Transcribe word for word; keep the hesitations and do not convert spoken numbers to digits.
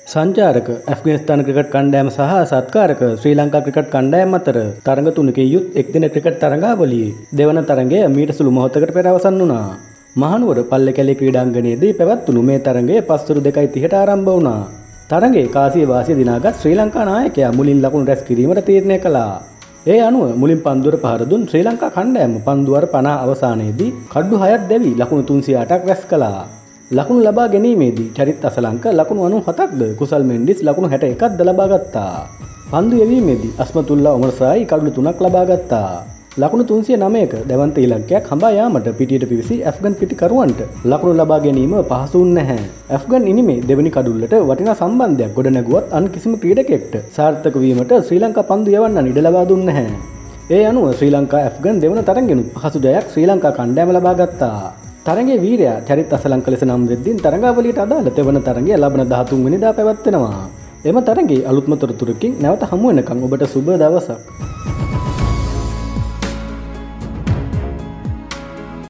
සංචාරක ඇෆ්ගනිස්තාන ක්‍රිකට් කණ්ඩායම සහ සත්කාරක ශ්‍රී ලංකා ක්‍රිකට් කණ්ඩායම අතර තරඟ තුනකින් යුත් එක්දින ක්‍රිකට් තරඟාවලියේ දෙවන තරඟය මීට සුළු මොහොතකට පෙර අවසන් වුණා. මහනුවර පල්ලේකැලේ ක්‍රීඩාංගණයේදී පැවැත්වුණු මේ තරඟය පස්වරු දෙකයි තිහට ආරම්භ වුණා. තරඟයේ කාසිය වාසිය දිනාගත් ශ්‍රී ලංකා නායකයා මුලින් ලකුණු රැස් කිරීමට තීරණය කළා. ඒ අනුව මුලින් පන්දුවට පහර දුන් ශ්‍රී ලංකා කණ්ඩායම පන්දුවර පනහ අවසානයේදී කඩු හයක් දැවි ලකුණු තුන්සිය අටක් රැස් කළා. ලකුණු ලබා ගැනීමේදී චරිත් අසලංක ලකුණු අනූහතක්ද කුසල් මෙන්ඩිස් ලකුණු හැට එකක්ද ලබා ගත්තා. පන්දු යැවීමේදී අස්මතුල්ලා ඔමර්සායි කඩු තුනක් ලබා ගත්තා. ලකුණු තුන්සිය නවයක දැවන්ත ඉලක්කයක් හඹා යාමට පිටියට පිවිසි ඇෆ්ගන් පිටිකරුවන්ට ලකුණු ලබා ගැනීම පහසු වුන්නේ නැහැ. ඇෆ්ගන් ඉනිමේ දෙවනි කඩුල්ලට වටිනා සම්බන්ධයක් ගොඩනැගුවත් අන් කිසිම ක්‍රීඩකයෙක්ට සාර්ථක වීමට ශ්‍රී ලංකා පන්දු යවන්න ඉඩ ලබා දුන්නේ නැහැ. ඒ අනුව ශ්‍රී ලංකා ඇෆ්ගන් දෙවන තරඟෙනුත් පහසු ජයක් ශ්‍රී ලංකා කණ්ඩායම ලබා ගත්තා. තරඟයේ වීරයා චරිත් අසලංක ලෙස නම් වෙද්දී තරඟාවලියට අදාළ තෙවන තරඟය ලබන දහතුන් වෙනිදා පැවැත්වෙනවා. එම තරඟයේ අලුත්ම තොරතුරකින් නැවත හමු වෙනකන් ඔබට සුබ දවසක්.